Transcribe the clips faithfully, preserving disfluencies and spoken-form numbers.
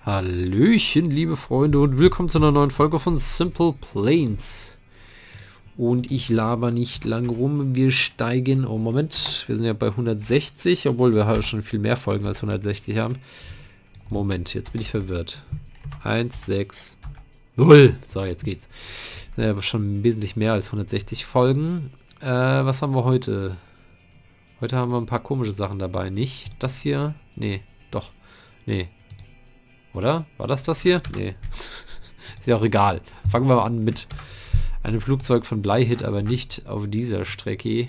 Hallöchen, liebe Freunde, und willkommen zu einer neuen Folge von Simple Planes. Und ich laber nicht lang rum, wir steigen... Oh, Moment, wir sind ja bei hundertsechzig, obwohl wir halt schon viel mehr Folgen als hundertsechzig haben. Moment, jetzt bin ich verwirrt. eins, sechs, null. So, jetzt geht's. Ja, aber schon wesentlich mehr als hundertsechzig Folgen. Äh, was haben wir heute? Heute haben wir ein paar komische Sachen dabei. Nicht das hier? Nee, doch. Nee. Oder? War das das hier? Nee. Ist ja auch egal. Fangen wir an mit einem Flugzeug von Blyhit, aber nicht auf dieser Strecke.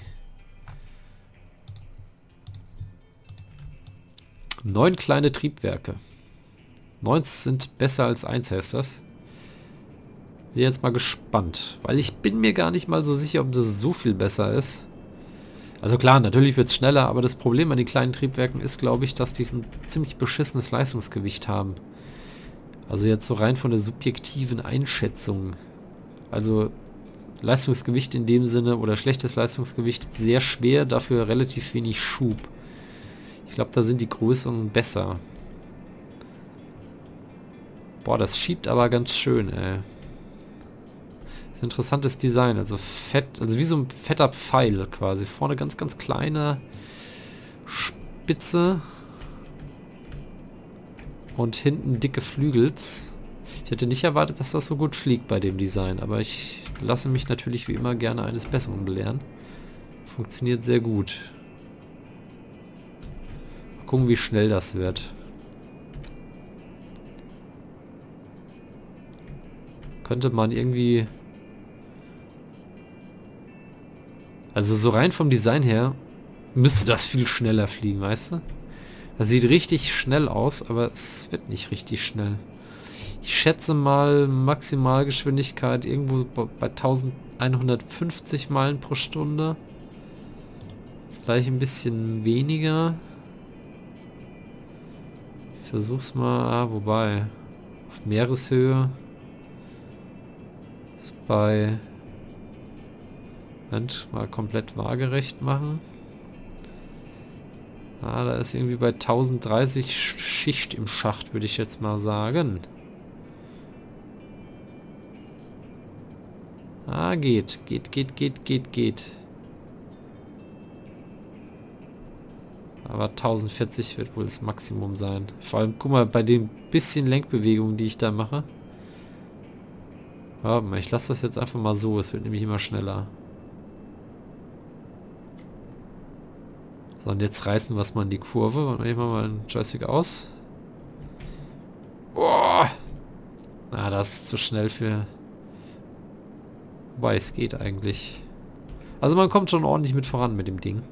Neun kleine Triebwerke. Neun sind besser als eins, heißt das. Bin jetzt mal gespannt, weil ich bin mir gar nicht mal so sicher, ob das so viel besser ist. Also klar, natürlich wird es schneller, aber das Problem an den kleinen Triebwerken ist, glaube ich, dass die ein ziemlich beschissenes Leistungsgewicht haben. Also jetzt so rein von der subjektiven Einschätzung. Also Leistungsgewicht in dem Sinne oder schlechtes Leistungsgewicht sehr schwer, dafür relativ wenig Schub. Ich glaube, da sind die größeren besser. Boah, das schiebt aber ganz schön, ey. Das ist ein interessantes Design, also fett, also wie so ein fetter Pfeil quasi. Vorne ganz, ganz kleine Spitze. Und hinten dicke Flügels. Ich hätte nicht erwartet, dass das so gut fliegt bei dem Design, aber ich lasse mich natürlich wie immer gerne eines Besseren belehren. Funktioniert sehr gut. Mal gucken, wie schnell das wird. Könnte man irgendwie... Also so rein vom Design her müsste das viel schneller fliegen, weißt du? Das sieht richtig schnell aus, aber es wird nicht richtig schnell. Ich schätze mal Maximalgeschwindigkeit irgendwo bei elfhundertfünfzig Meilen pro Stunde. Vielleicht ein bisschen weniger. Ich versuch's mal, ah, wobei, auf Meereshöhe ist bei... Moment, mal komplett waagerecht machen. Ah, da ist irgendwie bei tausenddreißig Schicht im Schacht, würde ich jetzt mal sagen. Ah, geht. Geht, geht, geht, geht, geht. Aber tausendvierzig wird wohl das Maximum sein. Vor allem, guck mal, bei den bisschen Lenkbewegungen, die ich da mache. Warte mal, ich lasse das jetzt einfach mal so. Es wird nämlich immer schneller. So, und jetzt reißen wir es mal in die Kurve. Und nehmen wir mal einen Joystick aus. Boah! Na, das ist zu schnell für... Wobei, es geht eigentlich. Also man kommt schon ordentlich mit voran mit dem Ding.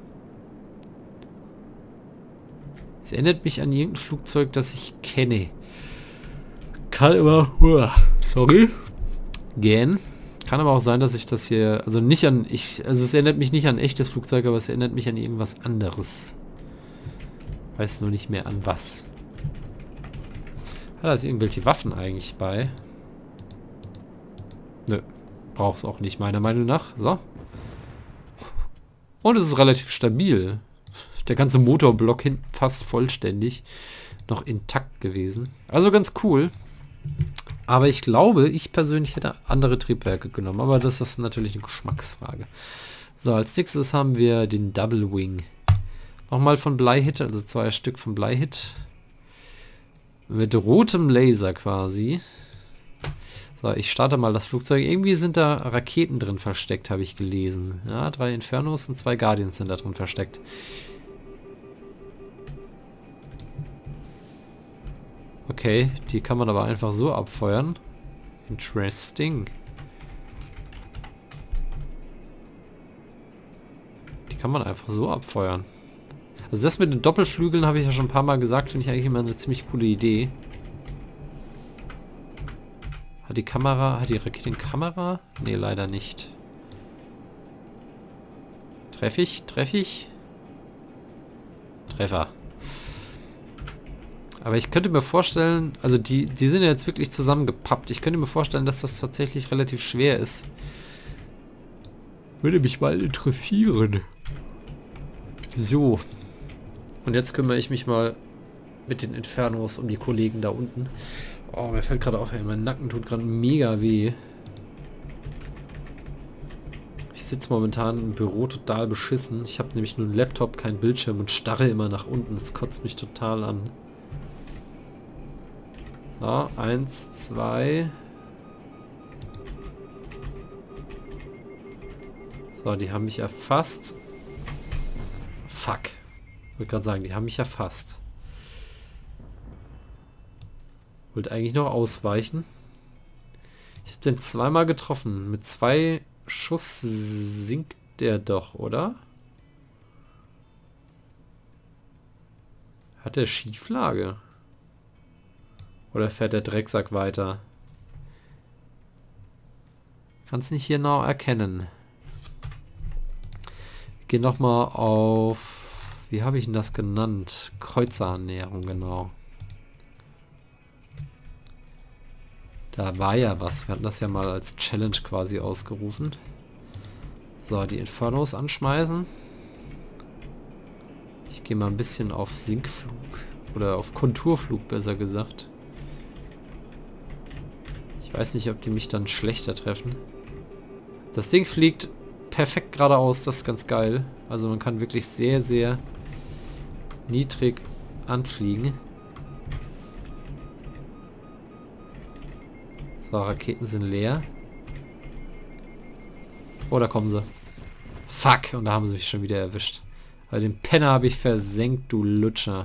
Es erinnert mich an irgendein Flugzeug, das ich kenne. Kann immer... Sorry. Gähn. Kann aber auch sein, dass ich das hier... Also nicht an... ich Also es erinnert mich nicht an ein echtes Flugzeug, aber es erinnert mich an irgendwas anderes. Weiß nur nicht mehr an was. Hat da irgendwelche Waffen eigentlich bei? Nö. Brauch's auch nicht, meiner Meinung nach. So. Und es ist relativ stabil. Der ganze Motorblock hinten fast vollständig noch intakt gewesen. Also ganz cool. Aber ich glaube, ich persönlich hätte andere Triebwerke genommen. Aber das ist natürlich eine Geschmacksfrage. So, als nächstes haben wir den Double Wing. Nochmal von Blyhit, also zwei Stück von Blyhit. Mit rotem Laser quasi. So, ich starte mal das Flugzeug. Irgendwie sind da Raketen drin versteckt, habe ich gelesen. Ja, drei Infernos und zwei Guardians sind da drin versteckt. Okay, die kann man aber einfach so abfeuern. Interesting. Die kann man einfach so abfeuern. Also das mit den Doppelflügeln habe ich ja schon ein paar Mal gesagt, finde ich eigentlich immer eine ziemlich coole Idee. Hat die Kamera, hat die Rakete eine Kamera? Nee, leider nicht. Treff ich? Treff ich? Treffer. Aber ich könnte mir vorstellen, also die, die sind ja jetzt wirklich zusammengepappt. Ich könnte mir vorstellen, dass das tatsächlich relativ schwer ist. Würde mich mal interessieren. So. Und jetzt kümmere ich mich mal mit den Infernos um die Kollegen da unten. Oh, mir fällt gerade auf, ey, mein Nacken tut gerade mega weh. Ich sitze momentan im Büro total beschissen. Ich habe nämlich nur einen Laptop, keinen Bildschirm und starre immer nach unten. Das kotzt mich total an. So, eins, zwei. So, die haben mich erfasst. Fuck. Ich wollte gerade sagen, die haben mich erfasst. Wollte eigentlich noch ausweichen. Ich habe den zweimal getroffen. Mit zwei Schuss sinkt der doch, oder? Hat der Schieflage? Oder fährt der Drecksack weiter? Kann es nicht genau erkennen. Ich gehe nochmal auf... Wie habe ich denn das genannt? Kreuzerannäherung, genau. Da war ja was. Wir hatten das ja mal als Challenge quasi ausgerufen. So, die Infernos anschmeißen. Ich gehe mal ein bisschen auf Sinkflug. Oder auf Konturflug, besser gesagt. Ich weiß nicht, ob die mich dann schlechter treffen. Das Ding fliegt perfekt geradeaus. Das ist ganz geil. Also man kann wirklich sehr, sehr niedrig anfliegen. So, Raketen sind leer. Oh, da kommen sie. Fuck, und da haben sie mich schon wieder erwischt. Weil den Penner habe ich versenkt, du Lutscher.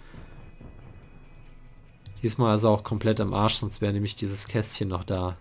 Diesmal ist er auch komplett am Arsch, sonst wäre nämlich dieses Kästchen noch da.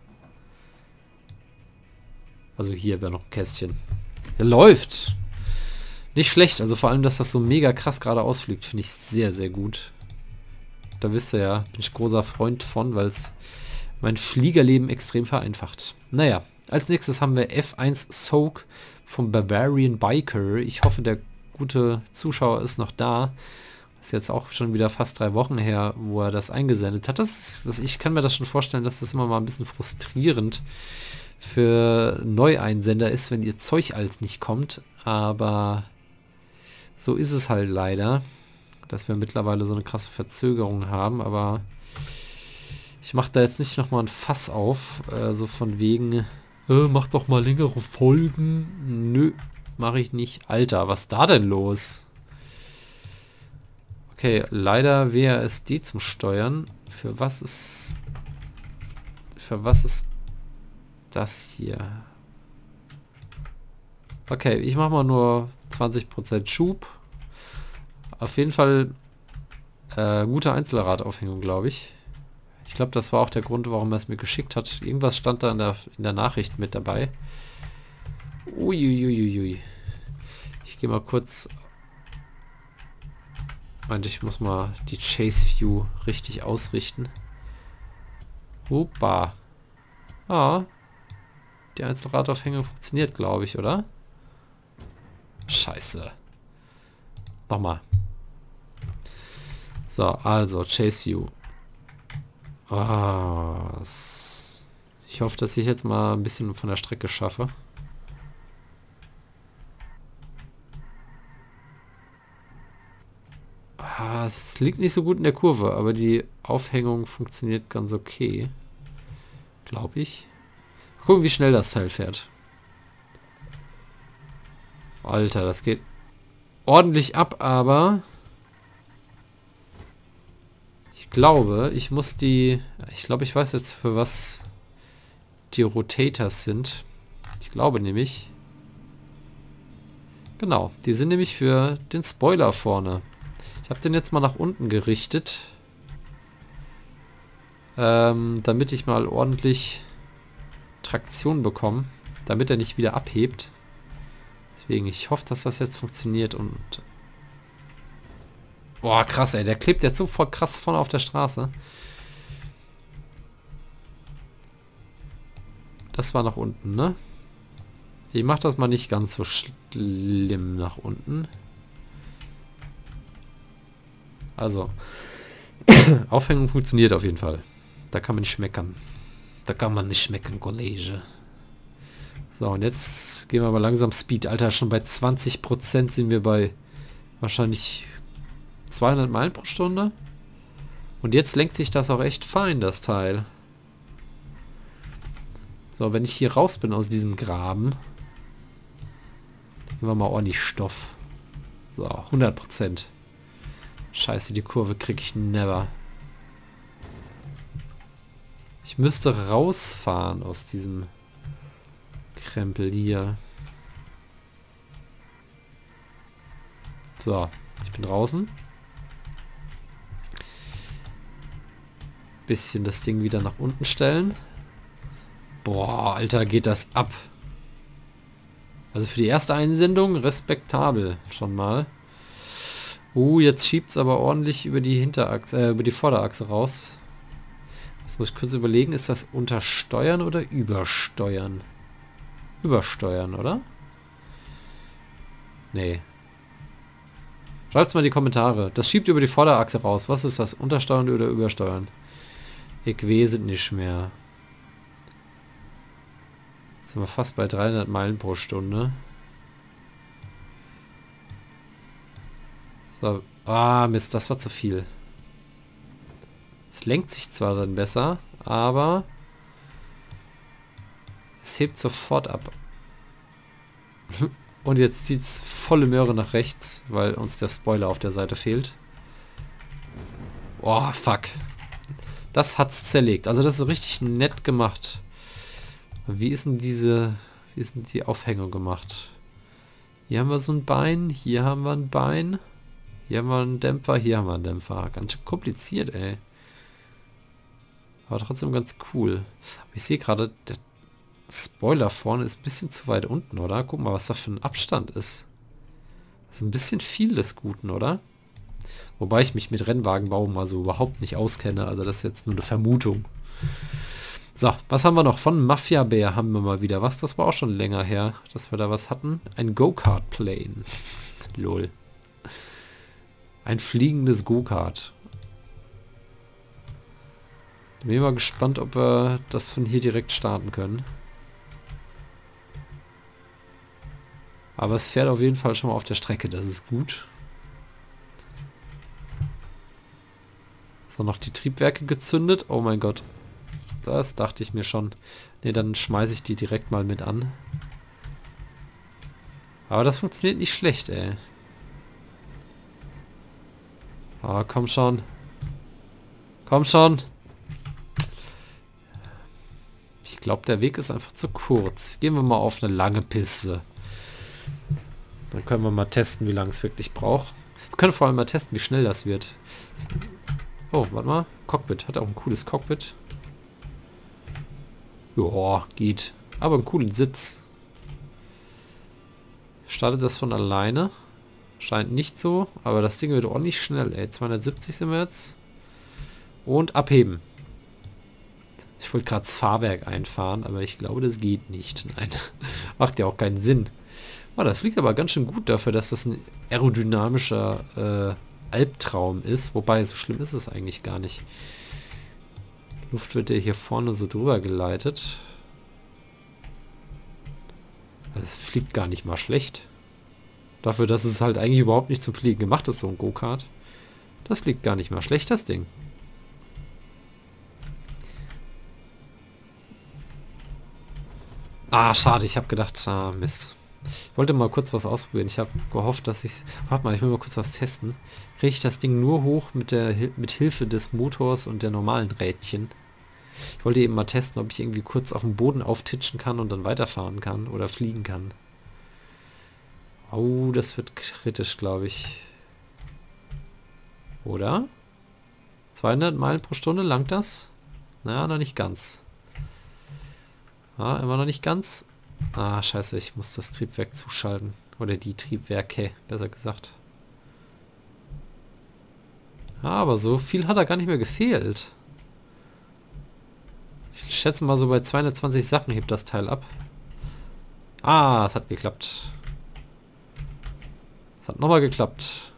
Also hier wäre noch ein Kästchen. Der läuft. Nicht schlecht, also vor allem, dass das so mega krass gerade ausfliegt, finde ich sehr, sehr gut. Da wisst ihr ja, bin ich großer Freund von, weil es mein Fliegerleben extrem vereinfacht. Naja, als nächstes haben wir F eins Soak vom Bavarian Biker. Ich hoffe, der gute Zuschauer ist noch da. Das ist jetzt auch schon wieder fast drei Wochen her, wo er das eingesendet hat. Das, das, ich kann mir das schon vorstellen, dass das immer mal ein bisschen frustrierend für Neueinsender ist, wenn ihr Zeug als nicht kommt. Aber so ist es halt leider, dass wir mittlerweile so eine krasse Verzögerung haben. Aber ich mache da jetzt nicht nochmal ein Fass auf, äh, so von wegen, äh, mach doch mal längere Folgen. Nö, mache ich nicht. Alter, was ist da denn los? Okay, leider W A S D zum Steuern. Für was ist... Für was ist das hier? Okay, ich mache mal nur zwanzig Prozent Schub. Auf jeden Fall äh, gute Einzelradaufhängung, glaube ich. Ich glaube, das war auch der Grund, warum er es mir geschickt hat. Irgendwas stand da in der, in der Nachricht mit dabei. Uiuiuiui. Ich gehe mal kurz... Und ich muss mal die Chase View richtig ausrichten. Opa. Ah. Die Einzelradaufhängung funktioniert, glaube ich, oder? Scheiße. Nochmal. So, also Chase View. Ah, ich hoffe, dass ich jetzt mal ein bisschen von der Strecke schaffe. Ah, es liegt nicht so gut in der Kurve, aber die Aufhängung funktioniert ganz okay. Glaube ich. Gucken, wie schnell das Teil fährt. Alter, das geht ordentlich ab, aber... Ich glaube, ich muss die... Ich glaube, ich weiß jetzt, für was die Rotators sind. Ich glaube nämlich... Genau, die sind nämlich für den Spoiler vorne. Ich habe den jetzt mal nach unten gerichtet. Ähm, damit ich mal ordentlich Traktion bekomme. Damit er nicht wieder abhebt. Deswegen, ich hoffe, dass das jetzt funktioniert und... Boah, krass, ey. Der klebt jetzt so voll krass vorne auf der Straße. Das war nach unten, ne? Ich mache das mal nicht ganz so schlimm nach unten. Also, Aufhängung funktioniert auf jeden Fall. Da kann man nicht schmeckern. Da kann man nicht schmecken, Kollege. So, und jetzt gehen wir mal langsam Speed. Alter, schon bei zwanzig Prozent sind wir bei wahrscheinlich zweihundert Meilen pro Stunde. Und jetzt lenkt sich das auch echt fein, das Teil. So, wenn ich hier raus bin aus diesem Graben, nehmen wir mal ordentlich Stoff. So, hundert Prozent. Scheiße, die Kurve kriege ich never. Ich müsste rausfahren aus diesem Krempel hier. So, ich bin draußen. Bisschen das Ding wieder nach unten stellen. Boah, Alter, geht das ab. Also für die erste Einsendung respektabel schon mal. Uh, jetzt schiebt es aber ordentlich über die Hinterachse, äh, über die Vorderachse raus. Das muss ich kurz überlegen, ist das untersteuern oder übersteuern? Übersteuern, oder? Nee. Schreibt's mal in die Kommentare. Das schiebt über die Vorderachse raus. Was ist das? Untersteuern oder übersteuern? Ich weiß es nicht mehr. Jetzt sind wir fast bei dreihundert Meilen pro Stunde. So. Ah, Mist, das war zu viel. Es lenkt sich zwar dann besser, aber es hebt sofort ab. Und jetzt zieht es volle Möhre nach rechts, weil uns der Spoiler auf der Seite fehlt. Oh, fuck. Das hat's zerlegt. Also das ist richtig nett gemacht. Wie ist denn diese... Wie ist denn die Aufhängung gemacht? Hier haben wir so ein Bein. Hier haben wir ein Bein. Hier haben wir einen Dämpfer. Hier haben wir einen Dämpfer. Ganz schön kompliziert, ey. Aber trotzdem ganz cool. Aber ich sehe gerade, der Spoiler vorne ist ein bisschen zu weit unten, oder? Guck mal, was da für ein Abstand ist. Das ist ein bisschen viel des Guten, oder? Wobei ich mich mit Rennwagenbau mal so überhaupt nicht auskenne. Also das ist jetzt nur eine Vermutung. So, was haben wir noch? Von Mafia Bär haben wir mal wieder was. Das war auch schon länger her, dass wir da was hatten. Ein Go-Kart-Plane. Lol. Ein fliegendes Go-Kart. Bin ich mal gespannt, ob wir das von hier direkt starten können. Aber es fährt auf jeden Fall schon mal auf der Strecke. Das ist gut. So, noch die Triebwerke gezündet. Oh mein Gott. Das dachte ich mir schon. Ne, dann schmeiße ich die direkt mal mit an. Aber das funktioniert nicht schlecht, ey. Ah, komm schon. Komm schon. Ich glaube, der Weg ist einfach zu kurz. Gehen wir mal auf eine lange Piste. Dann können wir mal testen, wie lange es wirklich braucht. Wir können vor allem mal testen, wie schnell das wird. Oh, warte mal. Cockpit. Hat auch ein cooles Cockpit. Joa, geht. Aber einen coolen Sitz. Startet das von alleine? Scheint nicht so. Aber das Ding wird ordentlich schnell, ey. zweihundertsiebzig sind wir jetzt. Und abheben. Ich wollte gerade das Fahrwerk einfahren, aber ich glaube, das geht nicht. Nein, macht ja auch keinen Sinn. Oh, das fliegt aber ganz schön gut dafür, dass das ein aerodynamischer äh, Albtraum ist. Wobei, so schlimm ist es eigentlich gar nicht. Luft wird ja hier vorne so drüber geleitet. Das fliegt gar nicht mal schlecht. Dafür, dass es halt eigentlich überhaupt nicht zum Fliegen gemacht ist, so ein Go-Kart. Das fliegt gar nicht mal schlecht, das Ding. Ah, schade. Ich habe gedacht, ah, Mist. Ich wollte mal kurz was ausprobieren. Ich habe gehofft, dass ich... Warte mal, ich will mal kurz was testen. Kriege ich das Ding nur hoch mit der mit Hilfe des Motors und der normalen Rädchen. Ich wollte eben mal testen, ob ich irgendwie kurz auf dem Boden auftitschen kann und dann weiterfahren kann oder fliegen kann. Oh, das wird kritisch, glaube ich. Oder? zweihundert Meilen pro Stunde, langt das? Na, noch nicht ganz. Ah, immer noch nicht ganz. Ah, scheiße, ich muss das Triebwerk zuschalten. Oder die Triebwerke, besser gesagt. Ah, aber so viel hat er gar nicht mehr gefehlt. Ich schätze mal, so bei zweihundertzwanzig Sachen hebt das Teil ab. Ah, es hat geklappt. Es hat nochmal geklappt.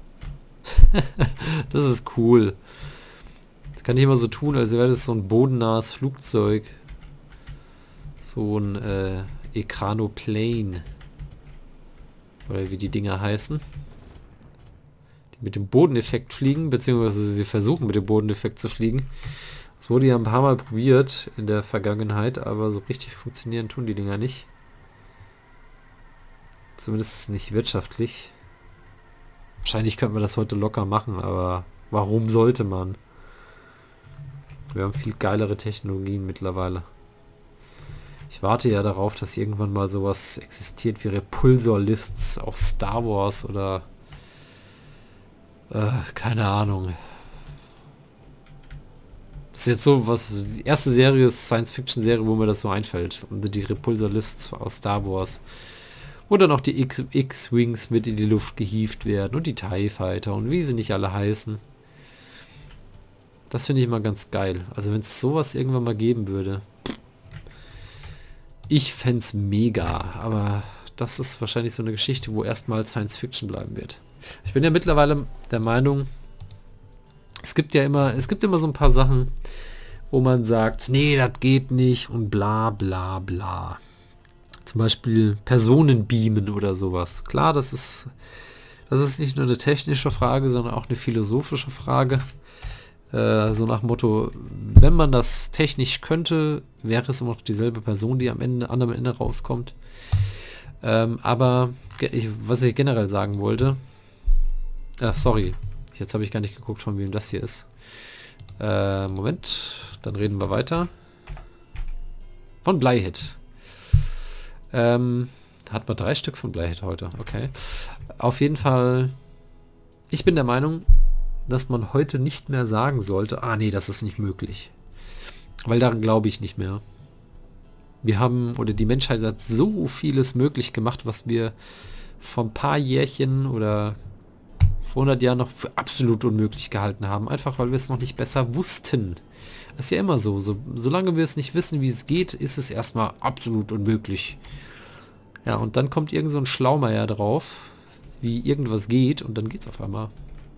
Das ist cool. Das kann ich immer so tun, als wäre das so ein bodennahes Flugzeug. So ein äh, Ekranoplane. Oder wie die Dinger heißen. mit dem Bodeneffekt fliegen, beziehungsweise sie versuchen mit dem Bodeneffekt zu fliegen. Das wurde ja ein paar Mal probiert in der Vergangenheit, aber so richtig funktionieren tun die Dinger nicht. Zumindest nicht wirtschaftlich. Wahrscheinlich könnte man das heute locker machen, aber warum sollte man? Wir haben viel geilere Technologien mittlerweile. Ich warte ja darauf, dass irgendwann mal sowas existiert wie Repulsor-Lifts auf Star Wars oder äh, keine Ahnung. Das ist jetzt so was, die erste Serie ist Science-Fiction-Serie, wo mir das so einfällt. Und die Repulsor-Lifts aus Star Wars. Wo dann auch die X-Wings mit in die Luft gehievt werden und die TIE Fighter und wie sie nicht alle heißen. Das finde ich immer ganz geil. Also wenn es sowas irgendwann mal geben würde. Ich fände es mega, aber das ist wahrscheinlich so eine Geschichte, wo erstmal Science Fiction bleiben wird. Ich bin ja mittlerweile der Meinung, es gibt ja immer, es gibt immer so ein paar Sachen, wo man sagt, nee, das geht nicht und bla bla bla. Zum Beispiel Personenbeamen oder sowas. Klar, das ist, das ist nicht nur eine technische Frage, sondern auch eine philosophische Frage. Äh, so nach Motto, wenn man das technisch könnte, wäre es immer noch dieselbe Person, die am Ende, am Ende rauskommt. Ähm, aber ich, was ich generell sagen wollte, äh, sorry, jetzt habe ich gar nicht geguckt, von wem das hier ist. Äh, Moment, dann reden wir weiter. Von Blyhit. Ähm, hat man drei Stück von Blyhit heute, okay. Auf jeden Fall, ich bin der Meinung, dass man heute nicht mehr sagen sollte, ah nee, das ist nicht möglich. Weil daran glaube ich nicht mehr. Wir haben, oder die Menschheit hat so vieles möglich gemacht, was wir vor ein paar Jährchen oder vor hundert Jahren noch für absolut unmöglich gehalten haben. Einfach weil wir es noch nicht besser wussten. Das ist ja immer so. so. Solange wir es nicht wissen, wie es geht, ist es erstmal absolut unmöglich. Ja, und dann kommt irgend so ein Schlaumeier drauf, wie irgendwas geht, und dann geht's auf einmal.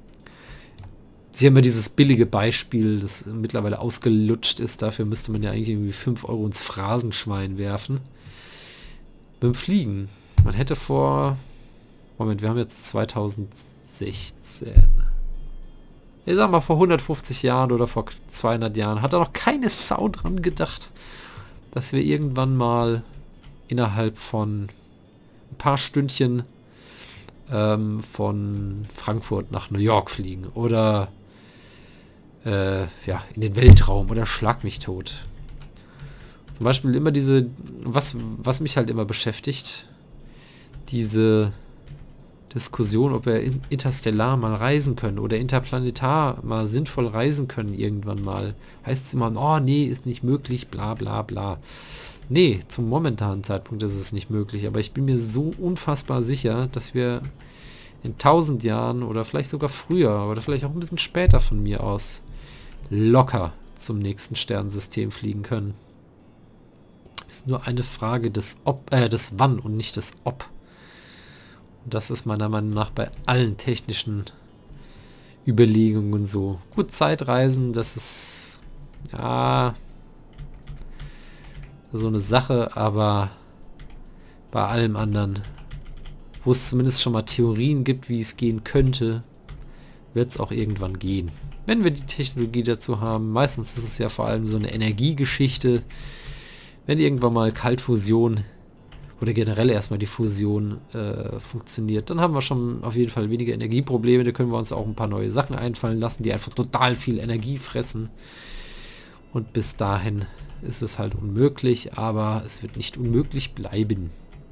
Sie haben ja dieses billige Beispiel, das mittlerweile ausgelutscht ist. Dafür müsste man ja eigentlich irgendwie fünf Euro ins Phrasenschwein werfen. Beim Fliegen. Man hätte vor... Moment, wir haben jetzt zweitausendsechzehn. Ich sag mal, vor hundertfünfzig Jahren oder vor zweihundert Jahren hat da noch keine Sau dran gedacht, dass wir irgendwann mal innerhalb von ein paar Stündchen ähm, von Frankfurt nach New York fliegen. Oder äh, ja, in den Weltraum oder schlag mich tot. Zum Beispiel immer diese, was, was mich halt immer beschäftigt, diese Diskussion, ob wir interstellar mal reisen können oder interplanetar mal sinnvoll reisen können irgendwann mal. Heißt es immer, oh nee, ist nicht möglich, bla bla bla. Nee, zum momentanen Zeitpunkt ist es nicht möglich, aber ich bin mir so unfassbar sicher, dass wir in tausend Jahren oder vielleicht sogar früher oder vielleicht auch ein bisschen später von mir aus locker zum nächsten Sternensystem fliegen können. Ist nur eine Frage des Ob, äh, des Wann und nicht des Ob. Und das ist meiner Meinung nach bei allen technischen Überlegungen so. Gut, Zeitreisen, das ist ja so eine Sache, aber bei allem anderen, wo es zumindest schon mal Theorien gibt, wie es gehen könnte, wird es auch irgendwann gehen. Wenn wir die Technologie dazu haben, meistens ist es ja vor allem so eine Energiegeschichte, wenn irgendwann mal Kaltfusion oder generell erstmal die Fusion äh, funktioniert, dann haben wir schon auf jeden Fall weniger Energieprobleme, da können wir uns auch ein paar neue Sachen einfallen lassen, die einfach total viel Energie fressen. Und bis dahin ist es halt unmöglich, aber es wird nicht unmöglich bleiben.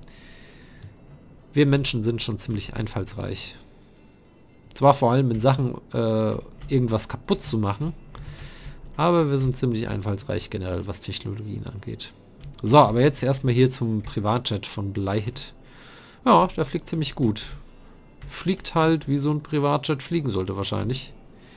Wir Menschen sind schon ziemlich einfallsreich. Zwar vor allem in Sachen äh, irgendwas kaputt zu machen, aber wir sind ziemlich einfallsreich generell, was Technologien angeht. So, aber jetzt erstmal hier zum Privatjet von Blyhit. Ja, der fliegt ziemlich gut. Fliegt halt, wie so ein Privatjet fliegen sollte wahrscheinlich.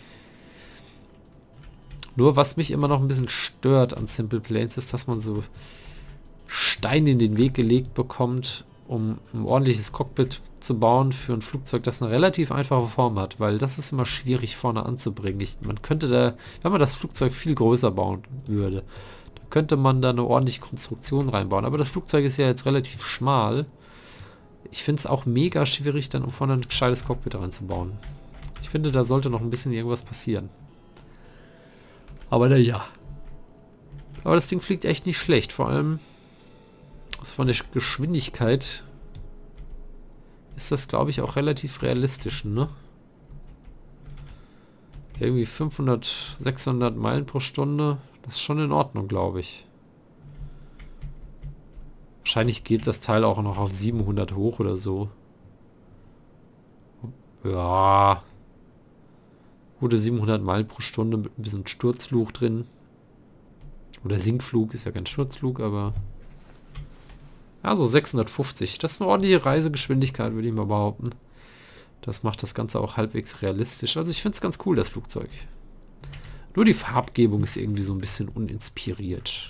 Nur was mich immer noch ein bisschen stört an Simple Planes ist, dass man so Steine in den Weg gelegt bekommt, um ein ordentliches Cockpit zu bauen für ein Flugzeug, das eine relativ einfache Form hat, weil das ist immer schwierig vorne anzubringen. Ich, man könnte da, wenn man das Flugzeug viel größer bauen würde, dann könnte man da eine ordentliche Konstruktion reinbauen. Aber das Flugzeug ist ja jetzt relativ schmal. Ich finde es auch mega schwierig, dann vorne ein gescheites Cockpit reinzubauen. Ich finde, da sollte noch ein bisschen irgendwas passieren. Aber naja. Aber das Ding fliegt echt nicht schlecht. Vor allem von der Geschwindigkeit ist das, glaube ich, auch relativ realistisch, ne? Irgendwie fünfhundert, sechshundert Meilen pro Stunde. Das ist schon in Ordnung, glaube ich. Wahrscheinlich geht das Teil auch noch auf siebenhundert hoch oder so. Ja. Gute siebenhundert Meilen pro Stunde mit ein bisschen Sturzflug drin. Oder Sinkflug, ist ja kein Sturzflug, aber... Also sechshundertfünfzig. Das ist eine ordentliche Reisegeschwindigkeit, würde ich mal behaupten. Das macht das Ganze auch halbwegs realistisch. Also ich finde es ganz cool, das Flugzeug. Nur die Farbgebung ist irgendwie so ein bisschen uninspiriert.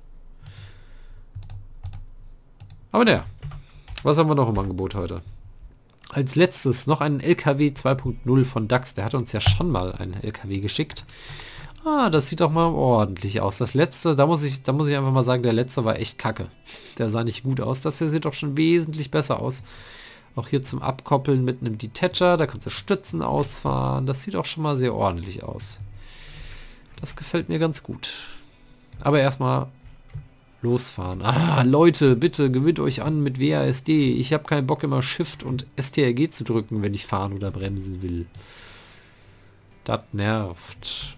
Aber naja, was haben wir noch im Angebot heute? Als letztes noch ein L K W zwei Punkt null von DAX. Der hat uns ja schon mal einen L K W geschickt. Ah, das sieht doch mal ordentlich aus. Das letzte, da muss ich, da muss ich einfach mal sagen, der letzte war echt kacke. Der sah nicht gut aus. Das hier sieht doch schon wesentlich besser aus. Auch hier zum Abkoppeln mit einem Detacher. Da kannst du Stützen ausfahren. Das sieht auch schon mal sehr ordentlich aus. Das gefällt mir ganz gut. Aber erstmal losfahren. Ah, Leute, bitte gewöhnt euch an mit W A S D. Ich habe keinen Bock immer Shift und S T R G zu drücken, wenn ich fahren oder bremsen will. Das nervt.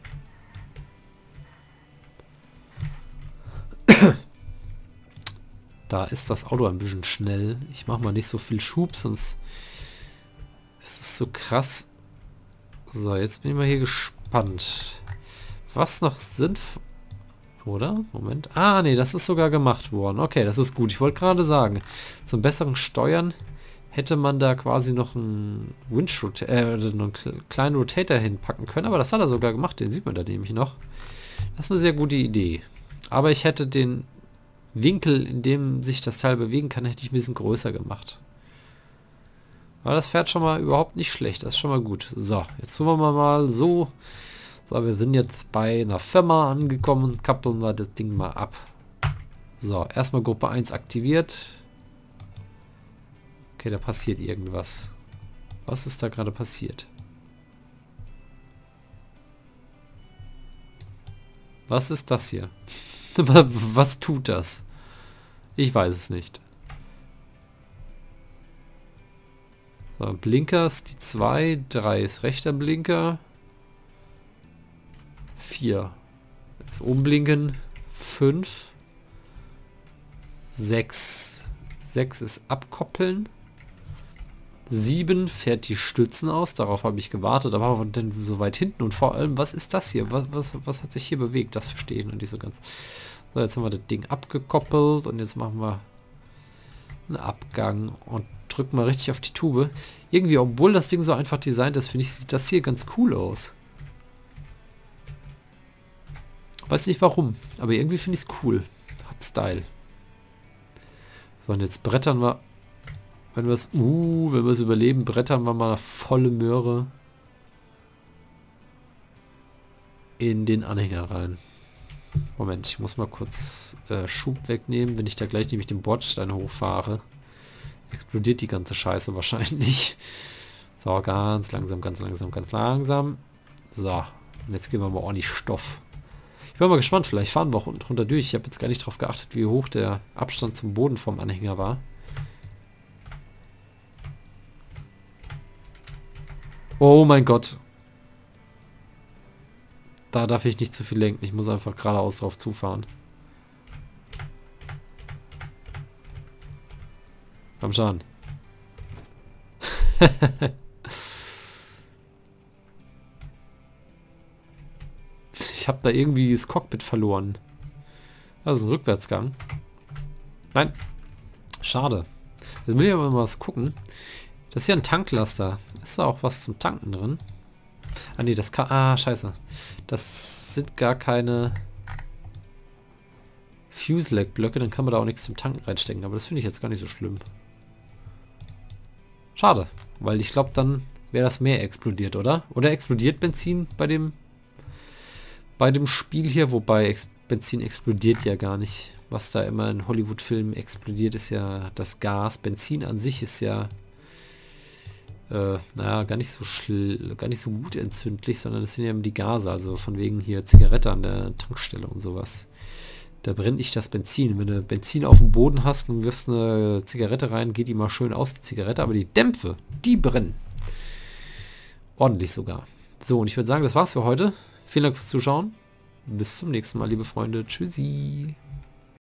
Da ist das Auto ein bisschen schnell. Ich mache mal nicht so viel Schub, sonst ist es so krass. So, jetzt bin ich mal hier gespannt. Was noch sinnvoll... Oder? Moment. Ah, nee, das ist sogar gemacht worden. Okay, das ist gut. Ich wollte gerade sagen, zum besseren Steuern hätte man da quasi noch einen Winch äh, einen kleinen Rotator hinpacken können. Aber das hat er sogar gemacht. Den sieht man da nämlich noch. Das ist eine sehr gute Idee. Aber ich hätte den Winkel, in dem sich das Teil bewegen kann, hätte ich ein bisschen größer gemacht. Aber das fährt schon mal überhaupt nicht schlecht. Das ist schon mal gut. So, jetzt tun wir mal so. So, wir sind jetzt bei einer Firma angekommen. Kappeln wir das Ding mal ab. So, erstmal Gruppe eins aktiviert. Okay, da passiert irgendwas. Was ist da gerade passiert? Was ist das hier? Was tut das? Ich weiß es nicht. So, Blinker ist die zwei, drei ist rechter Blinker. vier ist oben blinken. fünf. sechs. sechs ist abkoppeln. sieben fährt die Stützen aus. Darauf habe ich gewartet. Aber dann so weit hinten. Und vor allem, was ist das hier? Was, was, was hat sich hier bewegt? Das verstehe ich noch nicht so ganz. So, jetzt haben wir das Ding abgekoppelt. Und jetzt machen wir einen Abgang. Und drücken mal richtig auf die Tube. Irgendwie, obwohl das Ding so einfach designt ist, finde ich, sieht das hier ganz cool aus. Weiß nicht warum. Aber irgendwie finde ich es cool. Hat Style. So, und jetzt brettern wir... Wenn wir es, uh, wenn wir es überleben, brettern wir mal volle Möhre in den Anhänger rein. Moment, ich muss mal kurz äh, Schub wegnehmen. Wenn ich da gleich nämlich den Bordstein hochfahre, explodiert die ganze Scheiße wahrscheinlich. So, ganz langsam, ganz langsam, ganz langsam. So, und jetzt geben wir mal ordentlich Stoff. Ich bin mal gespannt, vielleicht fahren wir auch unten drunter durch. Ich habe jetzt gar nicht darauf geachtet, wie hoch der Abstand zum Boden vom Anhänger war. Oh mein Gott. Da darf ich nicht zu viel lenken. Ich muss einfach geradeaus drauf zufahren. Komm schon. Ich habe da irgendwie das Cockpit verloren. Das ist ein Rückwärtsgang. Nein. Schade. Jetzt will ich aber mal was gucken. Das ist ja ein Tanklaster. Ist da auch was zum Tanken drin? Ah ne, das kann... Ah, scheiße. Das sind gar keine Fuselage-Blöcke. Dann kann man da auch nichts zum Tanken reinstecken. Aber das finde ich jetzt gar nicht so schlimm. Schade. Weil ich glaube, dann wäre das mehr explodiert, oder? Oder explodiert Benzin bei dem bei dem Spiel hier? Wobei Ex Benzin explodiert ja gar nicht. Was da immer in Hollywood-Filmen explodiert, ist ja das Gas. Benzin an sich ist ja... äh, naja, gar nicht so schl gar nicht so gut entzündlich, sondern es sind ja die Gase, also von wegen hier Zigarette an der Tankstelle und sowas. Da brennt nicht das Benzin. Wenn du Benzin auf dem Boden hast und wirfst eine Zigarette rein, geht die mal schön aus, die Zigarette, aber die Dämpfe, die brennen. Ordentlich sogar. So, und ich würde sagen, das war's für heute. Vielen Dank fürs Zuschauen. Bis zum nächsten Mal, liebe Freunde. Tschüssi.